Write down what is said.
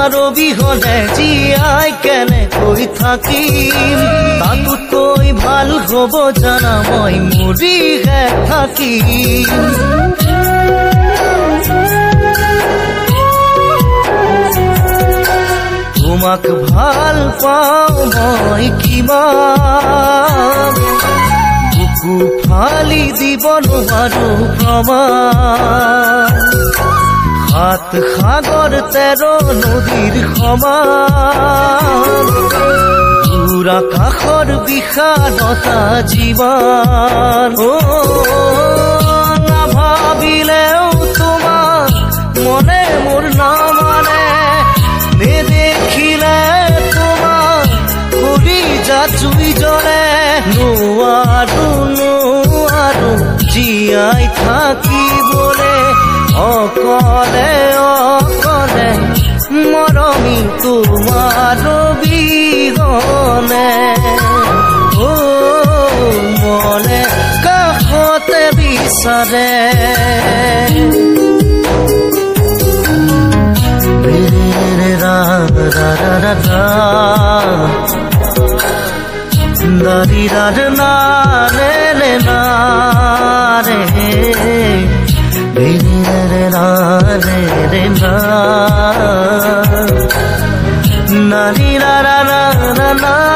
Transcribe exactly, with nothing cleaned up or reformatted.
তোমাৰ অবিহনে জীয়াই কেনেকৈ থাকিম তাতকৈ ভাল হ'ব জানা মই মৰিহে থাকিম তোমাক ভাল পাওঁ মই কিমান বুকু ফালি দিব নোৱাৰো প্ৰমাণ সাত সাগৰ তেৰ নদীৰ সমান দূৰ আকাশৰ বিশালতা জীৱন নাভাবিলেও তোমাক মনে মোৰ নামানে নেদেখিলে তোমাক কৰি যা জুই জ্বলে নোৱাৰো নোৱাৰো জীয়াই থাকিবলে অকলে অকলে মৰমি তোমাৰ বিহনে ও মনে কাষতে বিচাৰে ৰা ৰা ৰা ৰা দাৰি ৰাৰ না ৰে ৰে না ৰে রে রে রা রে রে না না রি রা রা রা না